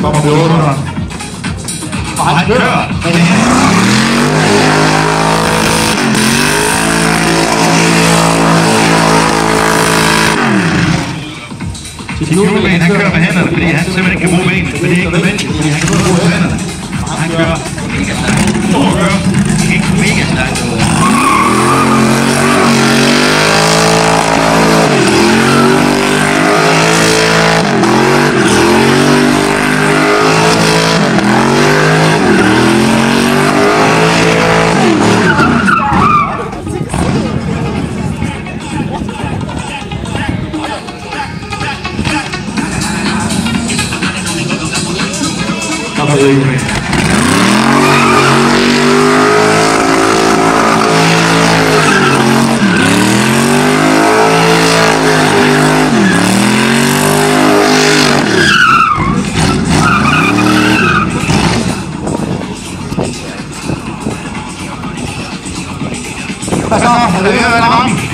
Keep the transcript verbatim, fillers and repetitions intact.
kommer på otte hundrede. Og han kører med det her. Juleben, han kører med hænderne, fordi han simpelthen ikke kan bruge benene, men det er ikke nødvendigt, fordi han kan kun bruge hænderne. Og han kører mega stærkt. Stor kører. Det gik mega stærkt derude. Unbelievable. Hvad så? Er det ved at være varmt?